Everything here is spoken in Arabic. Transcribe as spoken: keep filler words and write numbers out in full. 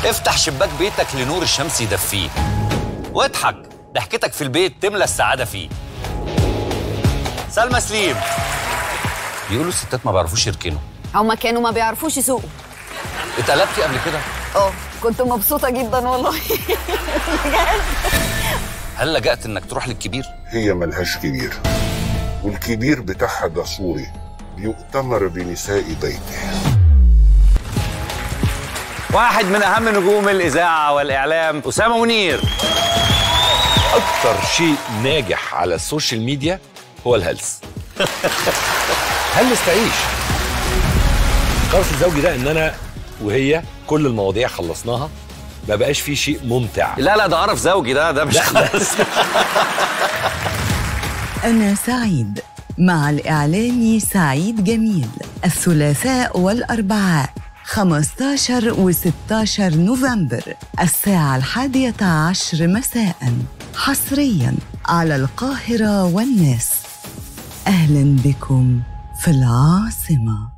افتح شباك بيتك لنور الشمس يدفيه، واضحك، ضحكتك في البيت تملى السعادة فيه. سلمى سليم. بيقولوا الستات ما بيعرفوش يركنوا. هما كانوا ما بيعرفوش يسوقوا. اتقلبتي قبل كده؟ اه كنت مبسوطة جدا والله. هل لجأت انك تروح للكبير؟ هي ملهاش كبير، والكبير بتاعها ده صوري يؤتمر بنساء بيته. واحد من اهم نجوم الاذاعه والاعلام، اسامه منير. اكتر شيء ناجح على السوشيال ميديا هو الهلس. هلس تعيش. القرص الزوجي ده ان انا وهي كل المواضيع خلصناها، ما بقاش فيه شيء ممتع. لا لا ده قرف زوجي، ده ده مش خالص. أنا سعيد مع الإعلامي سعيد جميل، الثلاثاء والأربعاء خمسة عشر و ستة عشر نوفمبر الساعة الحادية عشر مساء، حصرياً على القاهرة والناس. أهلاً بكم في العاصمة.